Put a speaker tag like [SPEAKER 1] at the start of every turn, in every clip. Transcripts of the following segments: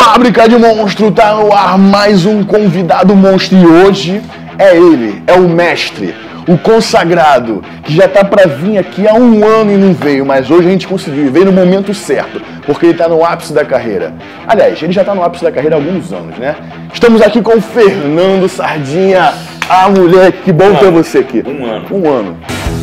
[SPEAKER 1] Fábrica de Monstro, tá no ar mais um convidado monstro e hoje é ele, é o mestre, o consagrado, que já tá pra vir aqui há um ano e não veio, mas hoje a gente conseguiu, veio no momento certo, porque ele tá no ápice da carreira. Aliás, ele já tá no ápice da carreira há alguns anos, né? Estamos aqui com o Fernando Sardinha. Ah, moleque, que bom ter você aqui. Um ano.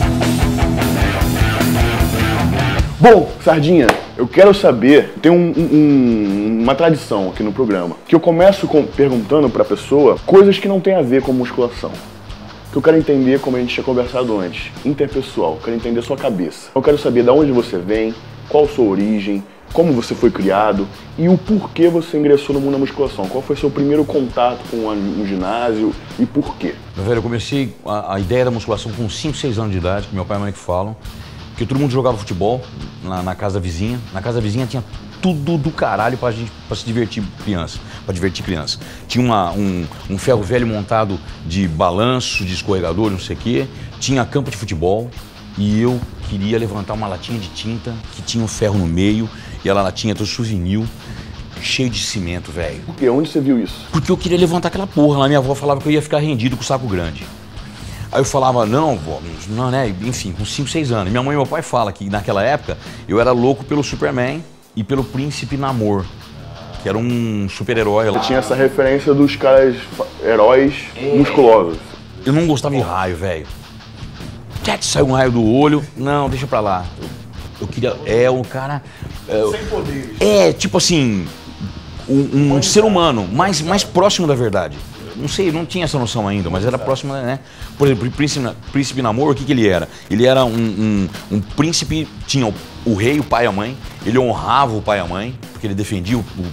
[SPEAKER 1] Bom, Sardinha, eu quero saber, tem uma tradição aqui no programa, que eu começo perguntando pra pessoa coisas que não tem a ver com musculação. Que eu quero entender, como a gente tinha conversado antes, interpessoal, eu quero entender sua cabeça. Eu quero saber de onde você vem, qual a sua origem, como você foi criado e o porquê você ingressou no mundo da musculação. Qual foi seu primeiro contato com um ginásio e por quê?
[SPEAKER 2] Meu velho, eu comecei a ideia da musculação com 5, 6 anos de idade, que meu pai e minha mãe que falam. Porque todo mundo jogava futebol na casa da vizinha. Na casa da vizinha tinha tudo do caralho pra se divertir criança. Pra divertir criança. Tinha um ferro velho montado de balanço, de escorregador, não sei o quê. Tinha campo de futebol. E eu queria levantar uma latinha de tinta que tinha um ferro no meio. E ela latinha toda souvenir, cheio de cimento, velho.
[SPEAKER 1] Por quê? Onde você viu isso?
[SPEAKER 2] Porque eu queria levantar aquela porra lá. Minha avó falava que eu ia ficar rendido com o saco grande. Aí eu falava, não, vó, não, né? Enfim, com 5, 6 anos. Minha mãe e meu pai falam que naquela época eu era louco pelo Superman e pelo Príncipe Namor, que era um super-herói lá.
[SPEAKER 1] Você tinha essa referência dos caras heróis musculosos.
[SPEAKER 2] Eu não gostava de raio, velho. Saiu um raio do olho. Não, deixa pra lá. Eu queria. Um cara.
[SPEAKER 1] Sem poderes.
[SPEAKER 2] Tipo assim, um ser humano mais próximo da verdade. Não sei, não tinha essa noção ainda, mas era próximo, né? Por exemplo, o Príncipe Namor, o que ele era? Ele era um príncipe, tinha o rei, o pai e a mãe, ele honrava o pai e a mãe, porque ele defendia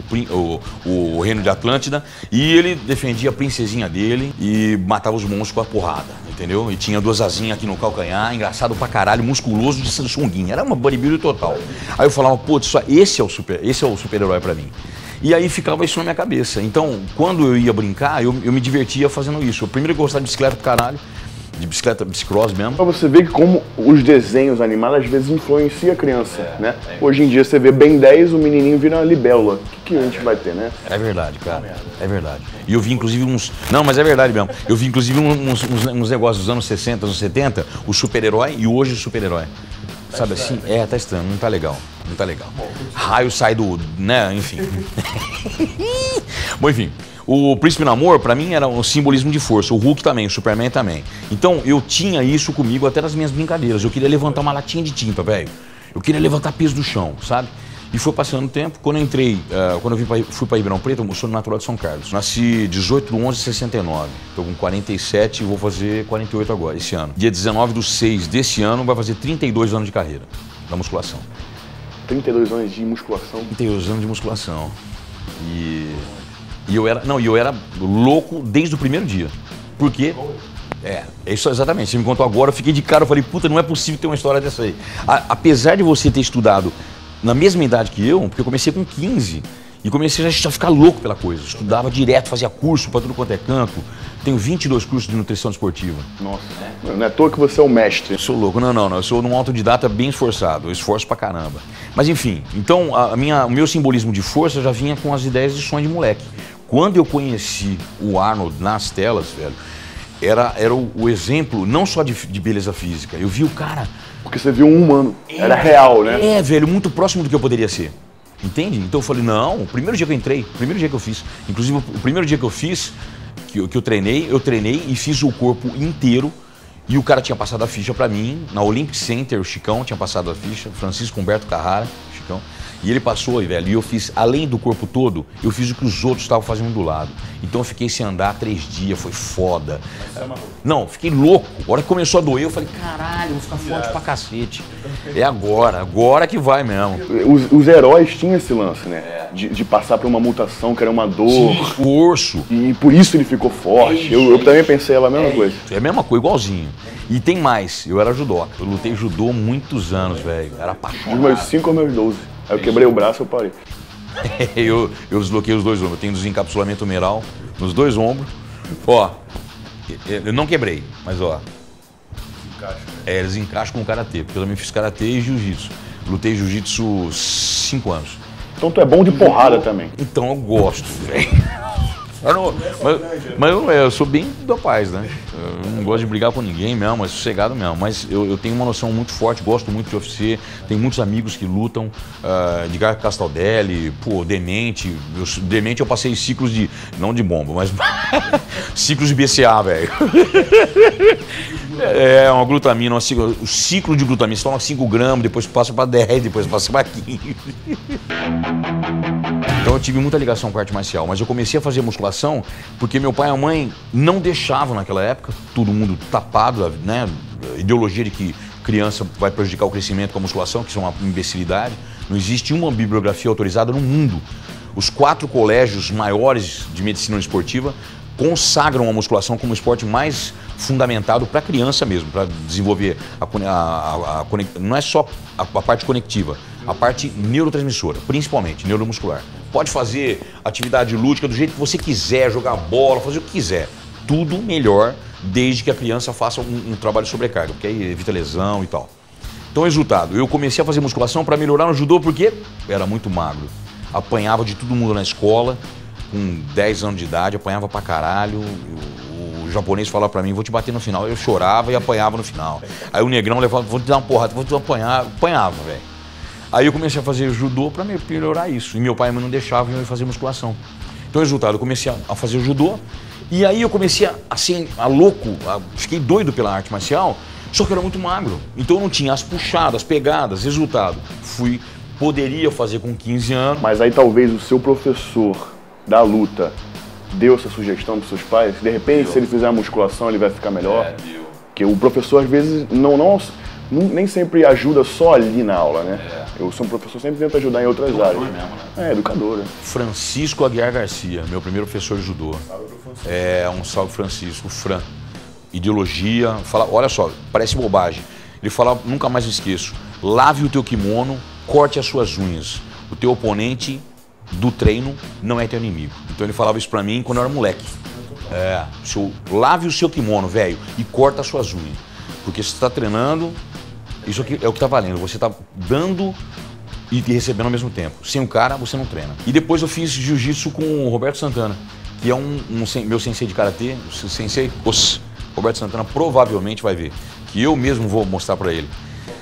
[SPEAKER 2] o reino de Atlântida, e ele defendia a princesinha dele e matava os monstros com a porrada, entendeu? E tinha 2 asinhas aqui no calcanhar, engraçado pra caralho, musculoso de sunguinha, era uma bodybuilder total. Aí eu falava, putz, esse é o super-herói pra mim. E aí ficava isso na minha cabeça. Então, quando eu ia brincar, eu me divertia fazendo isso. Eu primeiro gostava de bicicleta pro caralho, de bicicleta, bicicross mesmo.
[SPEAKER 1] Pra você ver que como os desenhos animados às vezes influenciam a criança, né? Hoje em dia você vê Ben 10, o menininho vira uma libélula. O que a gente vai ter, né?
[SPEAKER 2] É verdade, cara. É verdade. E eu vi inclusive uns... Não, mas é verdade mesmo. Eu vi inclusive uns negócios dos anos 60, anos 70, o super-herói e hoje o super-herói. Sabe assim? Tá estranho, não tá legal. Não tá legal. Raio sai do... né, enfim. Bom, enfim. O Príncipe Namor, pra mim, era um simbolismo de força. O Hulk também, o Superman também. Então, eu tinha isso comigo até nas minhas brincadeiras. Eu queria levantar uma latinha de tinta, velho. Eu queria levantar peso do chão, sabe? E foi passando o tempo. Quando eu entrei, quando eu fui pra Ribeirão Preto, eu sou natural de São Carlos. Nasci 18/11/69. Tô com 47 e vou fazer 48 agora, esse ano. Dia 19/6 desse ano vai fazer 32 anos de carreira da musculação.
[SPEAKER 1] 32 anos de musculação?
[SPEAKER 2] 32 anos de musculação. E eu era louco desde o primeiro dia. Por quê? Isso exatamente. Você me contou agora, eu fiquei de cara, eu falei, puta, não é possível ter uma história dessa aí. Apesar de você ter estudado na mesma idade que eu, porque eu comecei com 15 e comecei a ficar louco pela coisa. Estudava direto, fazia curso pra tudo quanto é canto. Tenho 22 cursos de nutrição esportiva.
[SPEAKER 1] Nossa, não é à toa que você é o mestre.
[SPEAKER 2] Eu sou louco, não. Eu sou um autodidata bem esforçado, eu esforço pra caramba. Mas enfim, então o meu simbolismo de força já vinha com as ideias de sonho de moleque. Quando eu conheci o Arnold nas telas, velho, era o exemplo não só de beleza física. Eu vi o cara...
[SPEAKER 1] Porque você viu um humano, era real, né?
[SPEAKER 2] Velho, muito próximo do que eu poderia ser. Entende? Então eu falei, não, o primeiro dia que eu entrei, o primeiro dia que eu fiz, inclusive o primeiro dia que eu fiz, que eu treinei e fiz o corpo inteiro. E o cara tinha passado a ficha pra mim, na Olympic Center, o Chicão tinha passado a ficha, Francisco Humberto Carrara, Chicão. E ele passou, velho, e eu fiz, além do corpo todo, eu fiz o que os outros estavam fazendo do lado. Então eu fiquei sem andar 3 dias, foi foda. Não, fiquei louco. A hora que começou a doer, eu falei, caralho, eu vou ficar forte pra cacete. É agora que vai mesmo.
[SPEAKER 1] Os heróis tinham esse lance, né? De passar por uma mutação, que era uma dor.
[SPEAKER 2] Esforço.
[SPEAKER 1] E por isso ele ficou forte. Eu também pensei a mesma coisa.
[SPEAKER 2] É a mesma coisa, igualzinho. E tem mais, eu era judoca. Eu lutei judô muitos anos, velho. Era apaixonado.
[SPEAKER 1] Dos meus 5 aos meus 12. Aí eu quebrei o braço e eu parei.
[SPEAKER 2] eu desloquei os 2 ombros. Eu tenho desencapsulamento humeral nos 2 ombros. Ó, eu não quebrei, mas ó. Eles encaixam com o karatê, porque eu também fiz karatê e jiu-jitsu. Lutei jiu-jitsu 5 anos.
[SPEAKER 1] Então tu é bom de porrada também.
[SPEAKER 2] Então eu gosto, velho. Eu sou bem da paz, né? Eu não gosto de brigar com ninguém mesmo, é sossegado mesmo. Mas eu tenho uma noção muito forte, gosto muito de UFC. Tenho muitos amigos que lutam. Edgar Castaldelli, pô, Demente. Demente eu passei ciclos de, não de bomba, mas ciclos de BCA, velho. É uma glutamina, o ciclo de glutamina. Você toma 5 gramas, depois passa para 10, depois passa para 15. Então eu tive muita ligação com a arte marcial, mas eu comecei a fazer musculação porque meu pai e a mãe não deixavam naquela época, todo mundo tapado, né? Ideologia de que criança vai prejudicar o crescimento com a musculação, que isso é uma imbecilidade. Não existe uma bibliografia autorizada no mundo. Os 4 colégios maiores de medicina esportiva consagram a musculação como o esporte mais fundamentado para a criança mesmo, para desenvolver não é só a parte conectiva, a parte neurotransmissora, principalmente neuromuscular. Pode fazer atividade lúdica do jeito que você quiser, jogar bola, fazer o que quiser. Tudo melhor desde que a criança faça um trabalho de sobrecarga, porque aí evita lesão e tal. Então, resultado, eu comecei a fazer musculação para melhorar no judô porque era muito magro. Apanhava de todo mundo na escola, com 10 anos de idade, apanhava pra caralho. O japonês falava pra mim, vou te bater no final. Eu chorava e apanhava no final. Aí o negrão levava, vou te dar uma porrada, vou te apanhar. Apanhava, velho. Aí eu comecei a fazer judô pra melhorar isso. E meu pai e mãe não deixavam eu fazer musculação. Então, resultado, eu comecei a fazer judô. E aí eu comecei a louco, fiquei doido pela arte marcial, só que eu era muito magro. Então eu não tinha as puxadas, as pegadas. Resultado, poderia fazer com 15 anos.
[SPEAKER 1] Mas aí talvez o seu professor da luta deu essa sugestão para seus pais? De repente, se ele fizer a musculação, ele vai ficar melhor?
[SPEAKER 2] Deu.
[SPEAKER 1] Porque o professor, às vezes, nem sempre ajuda só ali na aula, né? Eu sou um professor, sempre tento ajudar em outras áreas.
[SPEAKER 2] Mesmo, né?
[SPEAKER 1] Educador.
[SPEAKER 2] Francisco Aguiar Garcia, meu primeiro professor de judô. Um salve Francisco, Fran. Ideologia, olha só, parece bobagem. Ele fala, nunca mais me esqueço, lave o teu kimono, corte as suas unhas. O teu oponente do treino não é teu inimigo. Então ele falava isso pra mim quando eu era moleque. Lave o seu kimono, velho, e corta as suas unhas. Porque você está treinando, isso aqui é o que tá valendo. Você tá dando e recebendo ao mesmo tempo. Sem o cara, você não treina. E depois eu fiz jiu-jitsu com o Roberto Santana, que é meu sensei de karatê. O sensei, Roberto Santana provavelmente vai ver, que eu mesmo vou mostrar pra ele.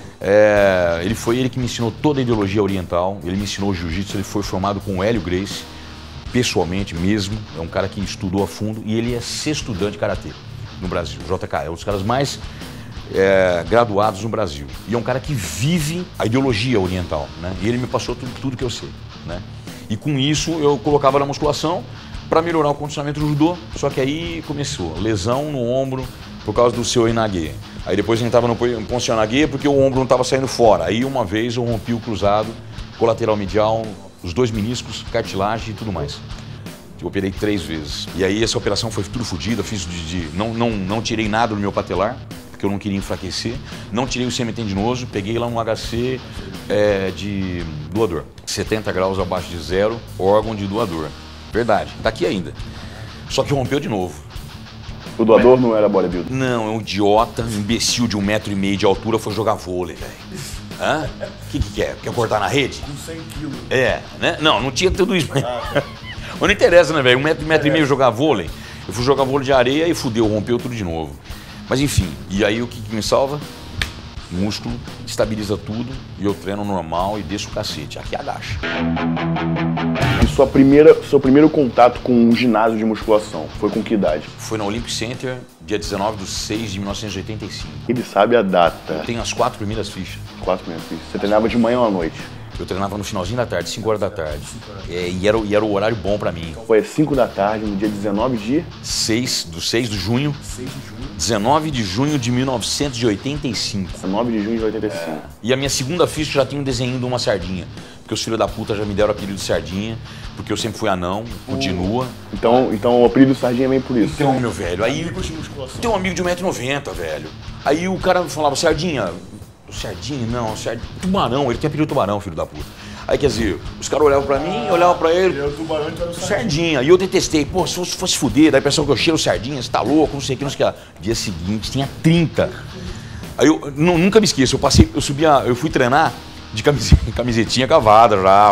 [SPEAKER 2] Ele que me ensinou toda a ideologia oriental, ele me ensinou o jiu-jitsu, ele foi formado com o Hélio Gracie, pessoalmente mesmo, é um cara que estudou a fundo e ele é 6º estudante de karatê no Brasil, JK, é um dos caras mais graduados no Brasil. E é um cara que vive a ideologia oriental, né? E ele me passou tudo que eu sei, né? E com isso eu colocava na musculação para melhorar o condicionamento do judô, só que aí começou lesão no ombro por causa do seu Inage. Aí depois eu entrava no Poncionague porque o ombro não estava saindo fora. Aí uma vez eu rompi o cruzado, colateral medial, os 2 meniscos, cartilagem e tudo mais. Eu operei 3 vezes. E aí essa operação foi tudo fodida, fiz não tirei nada do meu patelar, porque eu não queria enfraquecer. Não tirei o semitendinoso, peguei lá um HC de doador. 70 graus abaixo de 0, órgão de doador. Verdade, tá aqui ainda. Só que rompeu de novo.
[SPEAKER 1] O doador não era bodybuilder?
[SPEAKER 2] Não, é um idiota, um imbecil de 1,5 m de altura, foi jogar vôlei, velho. Hã? O que quer? Quer cortar na rede?
[SPEAKER 1] Com 100 quilos.
[SPEAKER 2] Né? Não tinha tudo isso. Mas não interessa, né, velho? 1,5 m jogar vôlei. Eu fui jogar vôlei de areia e fudeu, rompeu tudo de novo. Mas enfim, e aí o que me salva? Músculo, estabiliza tudo e eu treino normal e desço o cacete. Aqui agacha.
[SPEAKER 1] E seu primeiro contato com um ginásio de musculação foi com que idade?
[SPEAKER 2] Foi na Olympic Center, dia 19/6/1985.
[SPEAKER 1] Ele sabe a data.
[SPEAKER 2] Eu tenho as 4 primeiras fichas.
[SPEAKER 1] 4 primeiras fichas. Você treinava de manhã ou à noite?
[SPEAKER 2] Eu treinava no finalzinho da tarde, 5 horas da tarde. E era o horário bom pra mim.
[SPEAKER 1] Foi às 5 da tarde, no dia 19 de...
[SPEAKER 2] 6 de junho. 19 de junho de 1985.
[SPEAKER 1] 19 de junho de 85.
[SPEAKER 2] E a minha segunda ficha já tinha um desenho de uma sardinha. Porque os filhos da puta já me deram o apelido de sardinha. Porque eu sempre fui anão, continua.
[SPEAKER 1] Então o apelido sardinha vem por isso.
[SPEAKER 2] Então, meu velho, aí tem um amigo de 1,90 m, velho. Aí o cara falava, sardinha... Sardinha, não, tubarão, ele tem apelido tubarão, filho da puta. Aí quer dizer, os caras olhavam pra mim, olhavam pra ele.
[SPEAKER 1] Tubarão, então era
[SPEAKER 2] sardinha. E eu detestei, pô, se fosse fuder, daí pensava que eu cheiro sardinha, você tá louco, não sei o que, não sei o que. Dia seguinte tinha 30. Aí eu nunca me esqueço, eu fui treinar de camisetinha cavada já,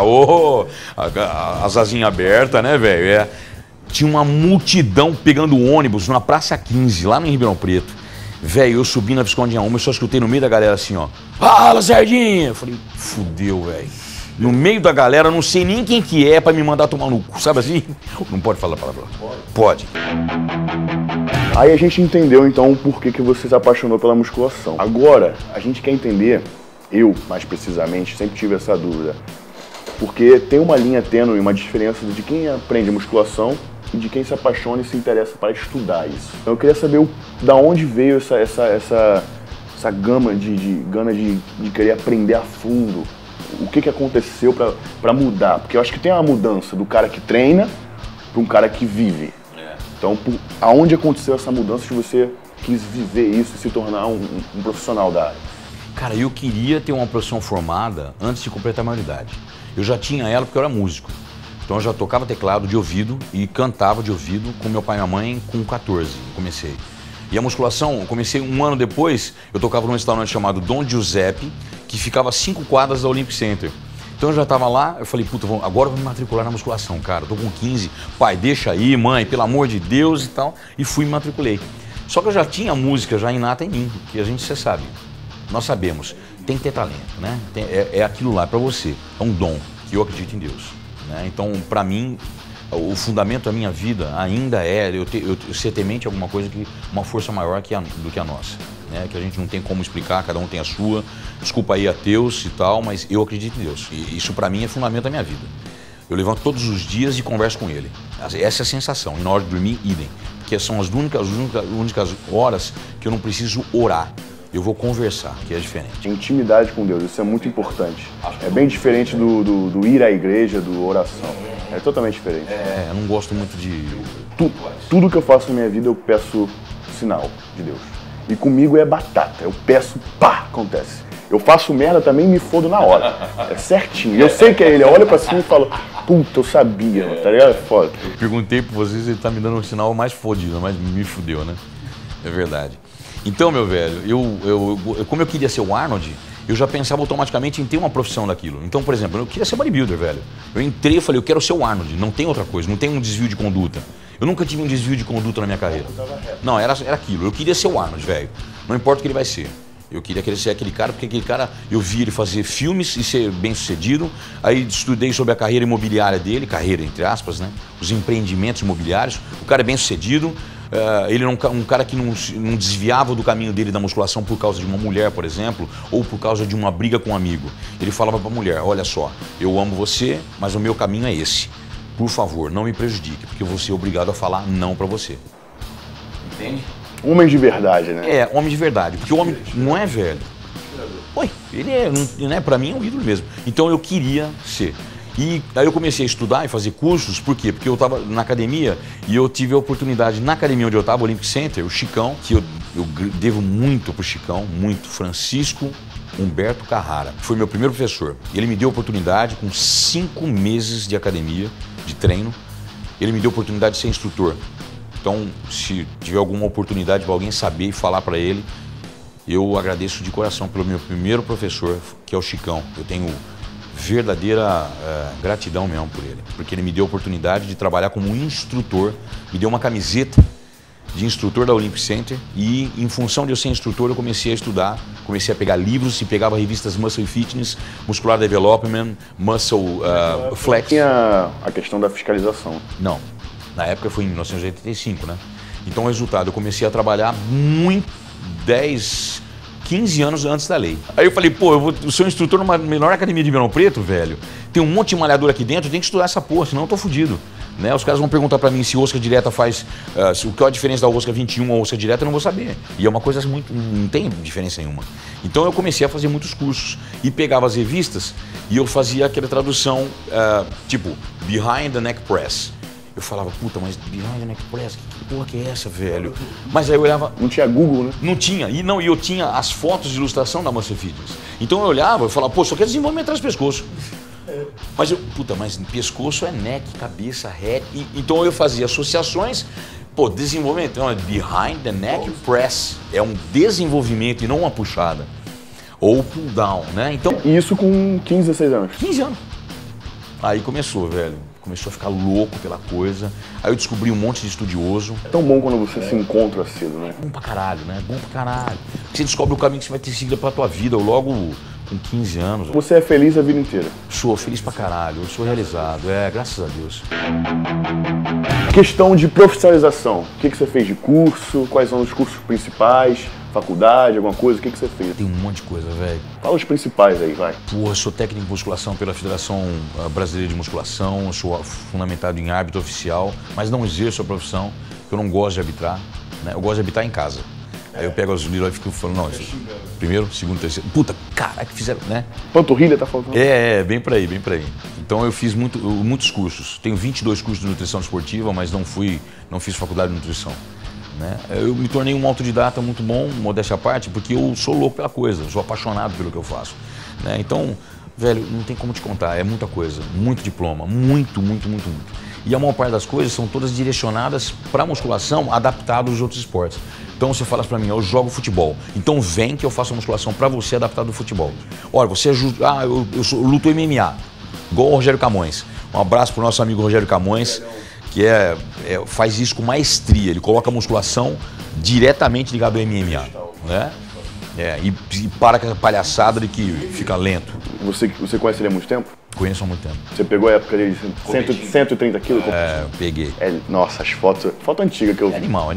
[SPEAKER 2] as asinhas abertas, né, velho? Tinha uma multidão pegando ônibus na Praça 15, lá no Ribeirão Preto. Velho, eu subi na Visconde Inhaúma, eu só escutei no meio da galera assim, ó. Fala, Sardinha! Eu falei, fudeu, velho. No meio da galera, eu não sei nem quem que é pra me mandar tomar no cu, sabe assim? Não pode falar a palavra. Pode.
[SPEAKER 1] Aí a gente entendeu, então, o porquê que você se apaixonou pela musculação. Agora, a gente quer entender, eu, mais precisamente, sempre tive essa dúvida. Porque tem uma linha tênue, uma diferença de quem aprende musculação e de quem se apaixona e se interessa para estudar isso. Então eu queria saber da onde veio essa gama de querer aprender a fundo. O que aconteceu para mudar? Porque eu acho que tem uma mudança do cara que treina para um cara que vive. Então, aonde aconteceu essa mudança de você quis viver isso e se tornar um profissional da área?
[SPEAKER 2] Cara, eu queria ter uma profissão formada antes de completar a maioridade. Eu já tinha ela porque eu era músico. Então eu já tocava teclado de ouvido e cantava de ouvido com meu pai e minha mãe com 14, comecei. E a musculação, eu comecei um ano depois, eu tocava num restaurante chamado Dom Giuseppe, que ficava a 5 quadras da Olympic Center. Então eu já tava lá, eu falei, puta, agora eu vou me matricular na musculação, cara. Eu tô com 15, pai, deixa aí, mãe, pelo amor de Deus e tal. E fui e me matriculei. Só que eu já tinha música já inata em mim, que a gente, você sabe, nós sabemos, tem que ter talento, né? É aquilo lá pra você, é um dom, que eu acredito em Deus. Né? Então, pra mim, o fundamento da minha vida ainda é eu ser temente a alguma coisa, uma força maior do que a nossa. Né? Que a gente não tem como explicar, cada um tem a sua. Desculpa aí ateus e tal, mas eu acredito em Deus. E isso pra mim é fundamento da minha vida. Eu levanto todos os dias e converso com Ele. Essa é a sensação. E na hora de dormir, idem. Porque são as únicas horas que eu não preciso orar. Eu vou conversar, que é diferente.
[SPEAKER 1] Intimidade com Deus, isso é muito importante. É bem diferente do ir à igreja, do oração. É totalmente diferente.
[SPEAKER 2] Eu não gosto muito de...
[SPEAKER 1] Tudo que eu faço na minha vida eu peço sinal de Deus. E comigo é batata, eu peço, pá, acontece. Eu faço merda também e me fodo na hora. É certinho. E eu sei que é ele, eu olho pra cima e falo, puta, eu sabia, tá ligado? É foda.
[SPEAKER 2] Eu perguntei pra vocês, ele tá me dando um sinal mais fodido, mas me fudeu, né? É verdade. Então, meu velho, como eu queria ser o Arnold, eu já pensava automaticamente em ter uma profissão daquilo. Então, por exemplo, eu queria ser bodybuilder, velho. Eu entrei e falei, eu quero ser o Arnold, não tem outra coisa, não tem um desvio de conduta. Eu nunca tive um desvio de conduta na minha carreira. Não, era aquilo. Eu queria ser o Arnold, velho. Não importa o que ele vai ser. Eu queria ser aquele cara, porque aquele cara, eu vi ele fazer filmes e ser bem sucedido. Aí estudei sobre a carreira imobiliária dele, carreira entre aspas, né? Os empreendimentos imobiliários. O cara é bem sucedido. Ele era um cara que não desviava do caminho dele da musculação por causa de uma mulher, por exemplo, ou por causa de uma briga com um amigo. Ele falava pra mulher, olha só, eu amo você, mas o meu caminho é esse. Por favor, não me prejudique, porque eu vou ser obrigado a falar não pra você. Entende?
[SPEAKER 1] Homem de verdade, né?
[SPEAKER 2] É, homem de verdade, porque o homem não é velho. Oi, ele é, pra mim é um ídolo mesmo. Então eu queria ser. E aí eu comecei a estudar e fazer cursos, por quê? Porque eu estava na academia e eu tive a oportunidade, na academia onde eu estava, o Olympic Center, o Chicão, que eu devo muito pro Chicão, muito, Francisco Humberto Carrara, foi meu primeiro professor. Ele me deu a oportunidade, com 5 meses de academia, de treino, ele me deu a oportunidade de ser instrutor. Então, se tiver alguma oportunidade para alguém saber e falar para ele, eu agradeço de coração pelo meu primeiro professor, que é o Chicão. Eu tenho verdadeira gratidão mesmo por ele, porque ele me deu a oportunidade de trabalhar como instrutor, me deu uma camiseta de instrutor da Olympic Center e, em função de eu ser instrutor, eu comecei a estudar, comecei a pegar livros e pegava revistas Muscle Fitness, Muscular Development, Muscle Flex.
[SPEAKER 1] Tinha a questão da fiscalização.
[SPEAKER 2] Não, na época foi em 1985, né? Então, o resultado, eu comecei a trabalhar 15 anos antes da lei. Aí eu falei, pô, eu sou instrutor numa menor academia de Ribeirão Preto, velho. Tem um monte de malhador aqui dentro, eu tenho que estudar essa porra, senão eu tô fudido. Né? Os caras vão perguntar pra mim se osca direta faz... qual é a diferença da osca 21 ou osca direta, eu não vou saber. E é uma coisa muito... não tem diferença nenhuma. Então eu comecei a fazer muitos cursos e pegava as revistas e eu fazia aquela tradução, tipo, Behind the Neck Press. Eu falava, puta, mas Behind the Neck Press, que porra que é essa, velho? Mas aí eu olhava...
[SPEAKER 1] Não tinha Google, né?
[SPEAKER 2] Não tinha. E eu tinha as fotos de ilustração da Muscle Fitness. Então eu olhava e falava, pô, só quer desenvolvimento atrás do pescoço. Mas mas pescoço é neck, cabeça, head. Então eu fazia associações, pô, desenvolvimento. Então é Behind the Neck Press. É um desenvolvimento e não uma puxada. ou pull down, né? Então,
[SPEAKER 1] E isso com 15, 16 anos?
[SPEAKER 2] 15 anos. Aí começou, velho. Começou a ficar louco pela coisa. Aí eu descobri um monte de estudioso.
[SPEAKER 1] É tão bom quando você se encontra cedo, né?
[SPEAKER 2] Bom pra caralho, né? Bom pra caralho. Porque você descobre o caminho que você vai ter seguido pra tua vida. Eu logo com 15 anos.
[SPEAKER 1] Você é feliz a vida inteira.
[SPEAKER 2] Sou feliz pra caralho. Eu sou realizado. Graças a Deus.
[SPEAKER 1] Questão de profissionalização. O que você fez de curso? Quais são os cursos principais? Faculdade, alguma coisa? O que você fez?
[SPEAKER 2] Tem um monte de coisa, velho.
[SPEAKER 1] Fala os principais aí, vai.
[SPEAKER 2] Porra, eu sou técnico de musculação pela Federação Brasileira de Musculação, eu sou fundamentado em árbitro oficial, mas não exerço a profissão, porque eu não gosto de arbitrar, né? Eu gosto de arbitrar em casa. Aí eu pego os livros e fico falando, não, isso, primeiro, segundo, terceiro. Puta, caraca, que fizeram, né?
[SPEAKER 1] Panturrilha tá faltando?
[SPEAKER 2] Bem pra aí, bem pra aí. Então eu fiz muitos cursos. Tenho 22 cursos de nutrição esportiva, mas não fiz faculdade de nutrição. Né? Eu me tornei um autodidata muito bom, modéstia à parte, porque eu sou louco pela coisa, sou apaixonado pelo que eu faço. Né? Então, velho, não tem como te contar, é muita coisa, muito diploma, muito. E a maior parte das coisas são todas direcionadas para musculação, adaptadas aos outros esportes. Então você fala para mim, eu jogo futebol, então vem que eu faço a musculação para você adaptada ao futebol. Olha, você eu luto MMA, igual o Rogério Camões. Um abraço pro nosso amigo Rogério Camões, que faz isso com maestria. Ele coloca a musculação diretamente ligado ao MMA, né? E para com a palhaçada de que fica lento.
[SPEAKER 1] Você conhece ele há muito tempo?
[SPEAKER 2] Conheço há muito tempo.
[SPEAKER 1] Você pegou a época dele de 130 quilos?
[SPEAKER 2] Peguei.
[SPEAKER 1] Nossa, as fotos... Foto antiga que eu vi.
[SPEAKER 2] Animal.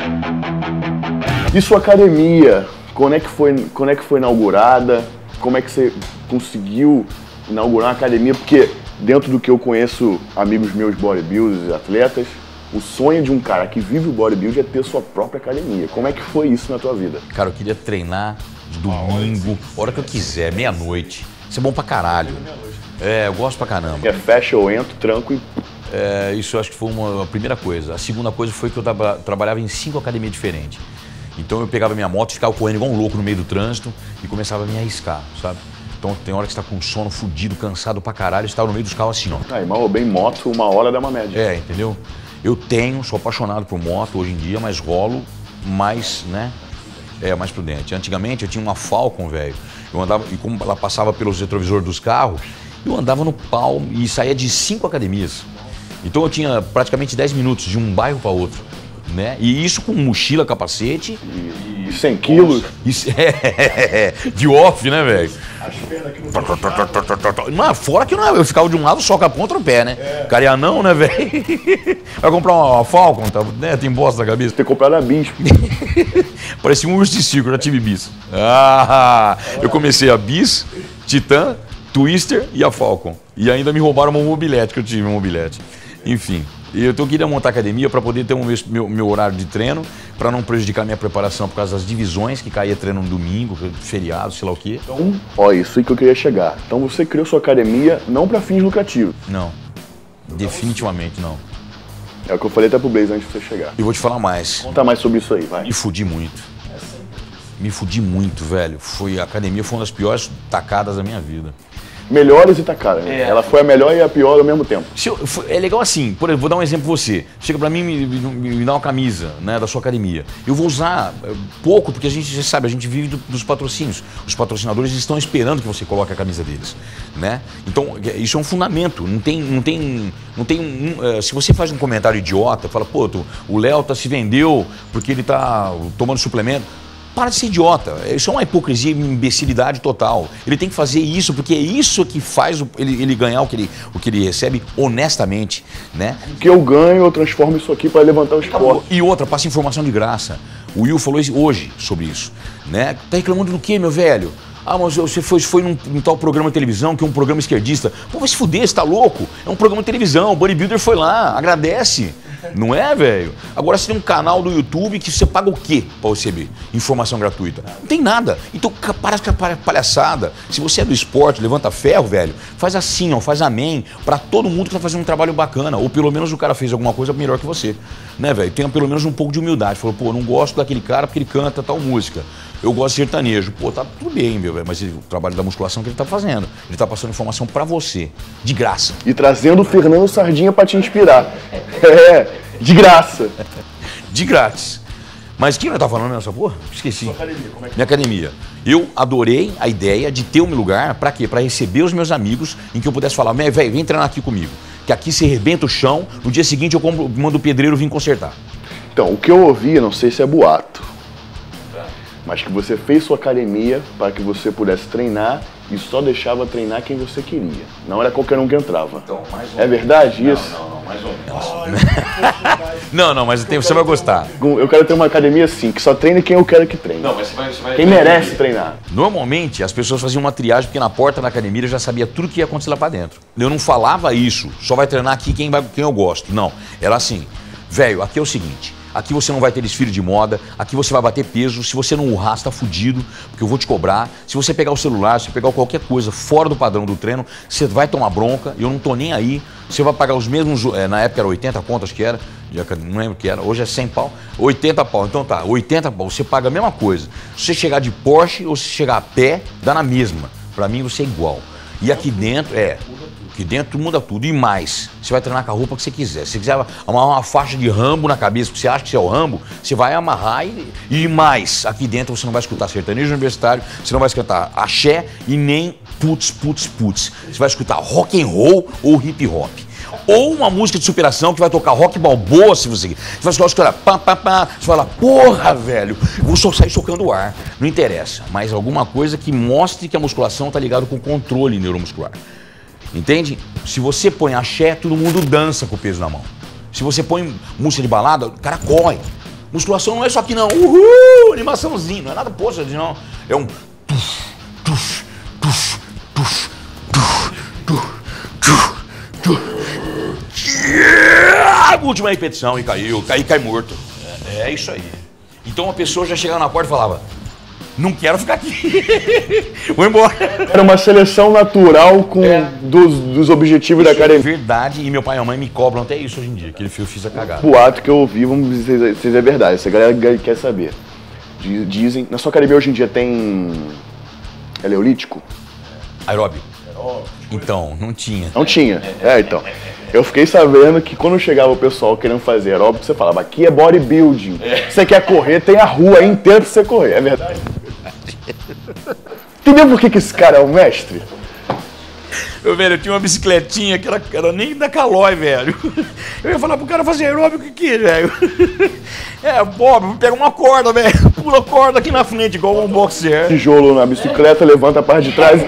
[SPEAKER 1] E sua academia? Quando é que foi inaugurada? Como é que você conseguiu inaugurar uma academia? Porque dentro do que eu conheço, amigos meus bodybuilders e atletas, o sonho de um cara que vive o bodybuilding é ter sua própria academia. Como é que foi isso na tua vida?
[SPEAKER 2] Cara, eu queria treinar de domingo, a hora que eu quiser, meia-noite. Isso é bom pra caralho. Eu gosto pra caramba.
[SPEAKER 1] Fecha, eu entro, tranco e...
[SPEAKER 2] Isso eu acho que foi a primeira coisa. A segunda coisa foi que eu trabalhava em 5 academias diferentes. Então eu pegava minha moto, ficava correndo igual um louco no meio do trânsito e começava a me arriscar, sabe? Então tem hora que você tá com sono, fudido, cansado pra caralho, você tá no meio dos carros assim, ó.
[SPEAKER 1] Mal ou bem moto, 1 hora dá uma média.
[SPEAKER 2] Entendeu? Eu sou apaixonado por moto hoje em dia, mas rolo mais, né? Mais prudente. Antigamente eu tinha uma Falcon, velho. Eu andava, e como ela passava pelos retrovisores dos carros, eu andava no pau e saía de 5 academias. Então eu tinha praticamente 10 minutos de um bairro para outro, né? E isso com mochila, capacete.
[SPEAKER 1] E 100 quilos.
[SPEAKER 2] Isso, de off, né, velho?
[SPEAKER 1] As pernas aqui no
[SPEAKER 2] Não, fora que eu ficava de um lado só com a ponta no pé, né? O cara ia não, né, velho? Vai comprar uma Falcon, né? Tem bosta na cabeça.
[SPEAKER 1] Ter comprado a Bis.
[SPEAKER 2] Parecia um urso de circo, eu já tive Bis. Eu comecei a Bis, Titan, Twister e a Falcon. E ainda me roubaram uma mobilete, que eu tive uma mobilete. Enfim, eu queria montar academia para poder ter meu horário de treino, para não prejudicar minha preparação por causa das divisões, que caía treino no domingo, feriado, sei lá o quê.
[SPEAKER 1] Então, isso aí que eu queria chegar. Então você criou sua academia não para fins lucrativos.
[SPEAKER 2] Não, definitivamente não.
[SPEAKER 1] É o que eu falei até pro Blaze antes de você chegar.
[SPEAKER 2] E vou te falar mais.
[SPEAKER 1] Conta mais sobre isso aí, vai.
[SPEAKER 2] Me fudi muito, velho. A academia foi uma das piores tacadas da minha vida.
[SPEAKER 1] Melhores e tacadas, né? Ela foi a melhor e a pior ao mesmo tempo.
[SPEAKER 2] É legal assim, por exemplo, vou dar um exemplo pra você. Chega pra mim e me dá uma camisa, né, da sua academia. Eu vou usar pouco, porque a gente já sabe, a gente vive dos patrocínios. Os patrocinadores estão esperando que você coloque a camisa deles, né? Então, isso é um fundamento. Se você faz um comentário idiota, fala, pô, o Léo se vendeu porque ele tá tomando suplemento. Para de ser idiota. Isso é uma hipocrisia e uma imbecilidade total. Ele tem que fazer isso porque é isso que faz ele ganhar o que ele recebe honestamente, né?
[SPEAKER 1] O que eu ganho, eu transformo isso aqui para levantar o esporte.
[SPEAKER 2] E outra, passa informação de graça. O Will falou hoje sobre isso, né? Tá reclamando do quê, meu velho? Mas você foi num tal programa de televisão, que é um programa esquerdista. Pô, vai se fuder, você tá louco? É um programa de televisão, o bodybuilder foi lá, agradece. Não é, velho? Agora você tem um canal do YouTube que você paga o quê pra receber informação gratuita? Não tem nada. Então para com a palhaçada. Se você é do esporte, levanta ferro, velho, faz assim, ó, faz amém pra todo mundo que tá fazendo um trabalho bacana. Ou pelo menos o cara fez alguma coisa melhor que você. Né, velho? Tenha pelo menos um pouco de humildade. Falou, pô, não gosto daquele cara porque ele canta tal música. Eu gosto de sertanejo. Pô, tá tudo bem, meu velho, mas o trabalho da musculação que ele tá fazendo. Ele tá passando informação pra você, de graça.
[SPEAKER 1] E trazendo o Fernando Sardinha pra te inspirar. De graça.
[SPEAKER 2] De grátis. Mas o que nós tá falando nessa porra? Esqueci.
[SPEAKER 1] Sua academia, como é que
[SPEAKER 2] Minha academia. Eu adorei a ideia de ter um lugar, pra quê? Pra receber os meus amigos, em que eu pudesse falar, velho, vem treinar aqui comigo. Que aqui você arrebenta o chão, no dia seguinte eu mando o pedreiro vir consertar.
[SPEAKER 1] Então, o que eu ouvi, não sei se é boato, mas que você fez sua academia para que você pudesse treinar e só deixava treinar quem você queria. Não era qualquer um que entrava.
[SPEAKER 2] Então, mais ou
[SPEAKER 1] É verdade isso?
[SPEAKER 2] Não, mais ou menos. Não, mas você vai gostar.
[SPEAKER 1] Eu quero ter uma academia assim, que só treine quem eu quero que treine.
[SPEAKER 2] Mas você vai
[SPEAKER 1] Quem merece treinar.
[SPEAKER 2] Normalmente, as pessoas faziam uma triagem, porque na porta da academia eu já sabia tudo que ia acontecer lá pra dentro. Eu não falava isso, só vai treinar aqui quem eu gosto. Não, era assim, velho, aqui é o seguinte, aqui você não vai ter desfile de moda, aqui você vai bater peso, se você não urrar, você tá fudido, porque eu vou te cobrar. Se você pegar o celular, se você pegar qualquer coisa fora do padrão do treino, você vai tomar bronca, eu não tô nem aí. Você vai pagar os mesmos, na época era 80 conto, acho que era, não lembro o que era, hoje é 100 pau, 80 pau, então tá, 80 pau, você paga a mesma coisa. Se você chegar de Porsche ou se chegar a pé, dá na mesma, pra mim você é igual. E aqui dentro, aqui dentro muda tudo, e mais, você vai treinar com a roupa que você quiser. Se você quiser amarrar uma faixa de Rambo na cabeça, porque você acha que você é o Rambo, você vai amarrar e mais, aqui dentro você não vai escutar sertanejo universitário, você não vai escutar axé e nem putz. Você vai escutar rock and roll ou hip hop. Ou uma música de superação que vai tocar rock balboa, se você vai escutar pá, você fala, porra, velho, vou só sair socando o ar. Não interessa, mas alguma coisa que mostre que a musculação tá ligada com o controle neuromuscular. Entende? Se você põe axé, todo mundo dança com o peso na mão. Se você põe música de balada, o cara corre. Musculação não é só aqui não, animaçãozinho, não é nada poxa, não. É um última repetição e caiu, cai morto. É isso aí. Então a pessoa já chegava na porta e falava, não quero ficar aqui, vou embora.
[SPEAKER 1] Era uma seleção natural dos objetivos da academia.
[SPEAKER 2] É verdade, e meu pai e a mãe me cobram até isso hoje em dia, que eu fiz a cagada.
[SPEAKER 1] Boato que eu ouvi, vamos ver se é verdade, essa galera quer saber. Dizem, na sua academia hoje em dia tem eleolítico?
[SPEAKER 2] Aeróbio. Então, não tinha.
[SPEAKER 1] Não tinha, então. Eu fiquei sabendo que quando chegava o pessoal querendo fazer aeróbico, você falava, aqui é bodybuilding. Você quer correr, tem a rua aí inteira pra você correr, é verdade? Entendeu por que esse cara é o mestre?
[SPEAKER 2] Eu tinha uma bicicletinha que era nem da Calói, velho. Eu ia falar pro cara fazer aeróbico aqui, velho. Bob, pega uma corda, velho. Pula a corda aqui na frente, igual um boxer.
[SPEAKER 1] Tijolo na bicicleta, levanta a parte de trás.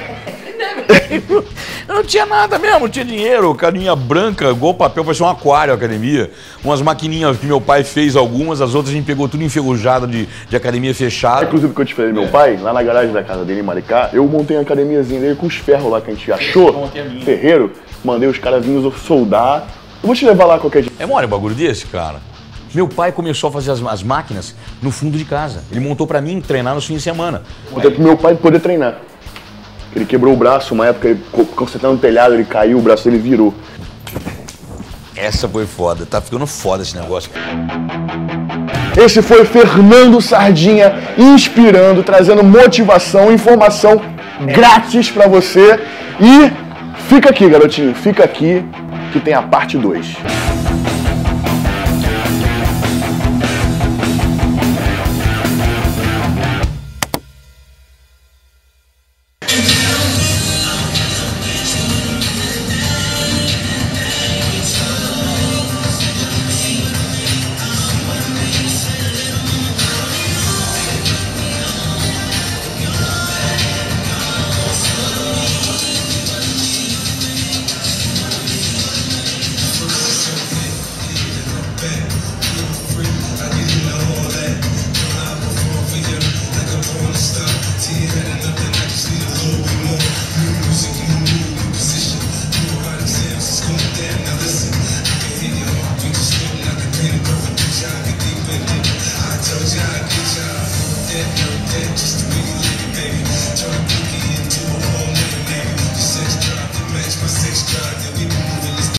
[SPEAKER 2] Eu não tinha nada mesmo, não tinha dinheiro, carinha branca, igual papel, parecia um aquário a academia. Umas maquininhas que meu pai fez algumas, as outras a gente pegou tudo enferrujado de academia fechada.
[SPEAKER 1] Inclusive, que eu te falei, meu pai, lá na garagem da casa dele em Maricá, eu montei uma academiazinha dele com os ferros lá que a gente achou, ferreiro, mandei os caras vinhos soldar. Eu vou te levar lá qualquer dia.
[SPEAKER 2] É mole um bagulho desse, cara? Meu pai começou a fazer as máquinas no fundo de casa. Ele montou pra mim treinar nos fins de semana.
[SPEAKER 1] Montei pro meu pai poder treinar. Ele quebrou o braço, uma época, ele consertando o telhado, ele caiu, o braço dele virou.
[SPEAKER 2] Essa foi foda, tá ficando foda esse negócio.
[SPEAKER 1] Esse foi Fernando Sardinha, inspirando, trazendo motivação, informação grátis pra você. E fica aqui, garotinho, fica aqui que tem a parte 2. Just